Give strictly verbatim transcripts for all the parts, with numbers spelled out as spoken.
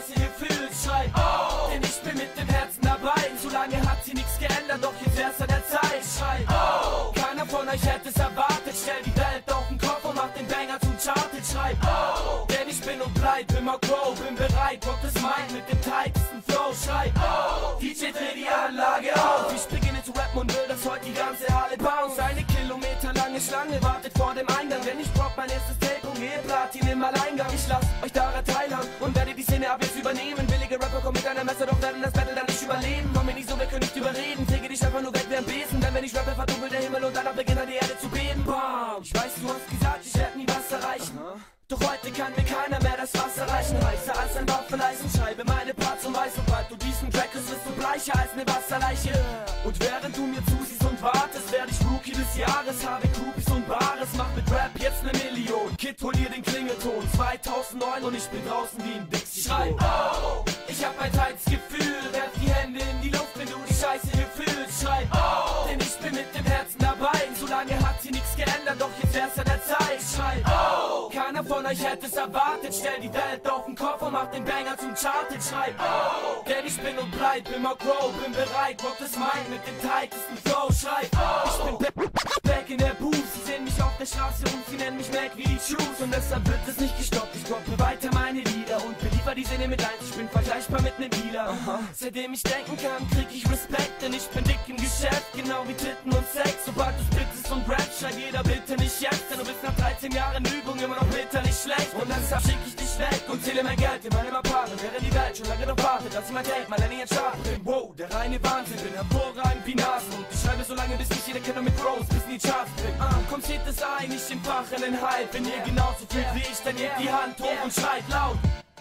Scheiße hier fühlt. Schreib, oh, denn ich bin mit dem Herzen dabei. Zu lange hat sie nichts geändert, doch jetzt erst an der Zeit. Schreib, oh, keiner von euch hätte es erwartet. Stell die Welt auf den Kopf und mach den Banger zum Charted. Schreib, oh, denn ich bin und bleib immer grow. Bin bereit, Rock das Mic mit dem tightesten Flow. Schreib, oh, D J dreh die Anlage auf. Ich beginne zu rappen und will, dass heute die ganze Halle bounce. Eine kilometerlange Schlange wartet vor dem Eingang. Wenn ich drop mein erstes Tape und gehe Platin im Alleingang. Ich lass euch daran teilhaben und werde die Szene ab jetzt übernehmen. Billige Rapper kommen mit einer Messer, doch werden das Battle dann nicht überleben. Komm mir nicht so, wir können nicht überreden. Fege dich einfach nur weg wie ein Besen. Denn wenn ich rappe, verdunkelt der Himmel und danach beginnt die Erde zu beben. Bam! Ich weiß, du hast gesagt, ich werde nie was erreichen. Doch heute kann mir keiner mehr das Wasser reichen. Heißer als ein Waffeleisen, schreibe meine Parts und weiß, sobald du diesen Track hörst, wirst du bleicher als eine Wasserleiche. Und während du mir zusiehst und wartest, werde ich Rookie des Jahres. Habe Groupies und Bares, mach mit Rap jetzt ne Million. Kid, hol dir den Klingelton, zweitausendneun und ich bin draußen wie ein Dixie. Schrei, oh, ich hab ein tightes Gefühl. Werf die Hände in die Luft, wenn du die Scheiße hier fühlst. Schrei, oh, denn ich bin mit dem Herzen dabei. So lange hat sie nichts geändert, doch jetzt erst an der Zeit. Schrei, oh, keiner von euch hätte es erwartet. Stell die Welt auf den Kopf und mach den Banger zum Charted. Schreib, oh, denn ich bin und bleib immer grow. Bin bereit, rock das Mic mit dem tightesten Flow. Schreib, oh, ich bin back in der Booth. Sie sehen mich auf der Straße und sie nennen mich Mac wie die Shoes. Und deshalb wird es nicht gestoppt. Ich droppe weiter meine Lieder und beliefer die Szene mit eins. Ich bin vergleichbar mit nem Dealer. Aha. Seitdem ich denken kann, krieg ich Respekt. Denn ich bin dick im Geschäft, genau wie Titten und Sex. Sobald du splittest und Rap, schreit jeder bitte nicht jetzt. Denn du bist nach dreizehn Jahren Übung immer noch bitterlich schlecht. Und deshalb schick ich dich weg und zähle mein Geld in meinem Apartment. Während die Welt schon lange noch wartet, dass ich mein Tape mal in den Chart bin. Wow, der reine Wahnsinn, bin hervorragend wie Nasen. Und ich schreibe so lange, bis mich jeder kennt und mit Rose bis in die Charts bringt. Ah, komm, seht es ein, ich im Fach in den Hype. Wenn ihr genauso fühlt wie ich, dann hebt die Hand hoch und schreit laut.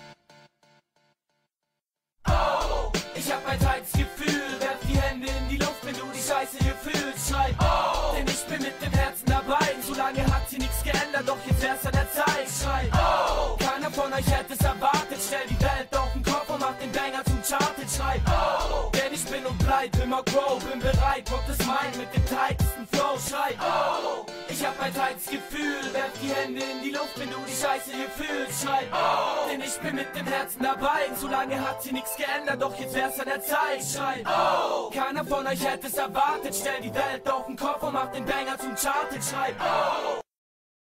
Oh, ich hab ein tightes Gefühl. Werf die Hände in die Luft, wenn du die Scheiße hier fühlst. Schrei, oh, denn ich bin mit dem Herzen dabei. So lange hat sie nichts geändert, doch jetzt erst an der Zeit. Schrei, oh, keiner von euch hätte es erwartet. Stell die Welt auf den Kopf und mach den Banger zum Charted. Schrei, oh, denn ich bin und bleib immer grow. Bin bereit, rock das Mic mit dem tightesten Flow. Schrei, oh, ich hab ein tightes Gefühl. Werf die Hände in die Luft, wenn du die Scheiße hier fühlst. Schrei, oh, denn ich bin mit dem Herzen dabei. So lange hat sie nichts geändert, doch jetzt erst an der Zeit. Schrei, oh, keiner von euch hätte es erwartet. Stell die Welt auf den Kopf und mach den Banger zum Charted. Schrei, oh,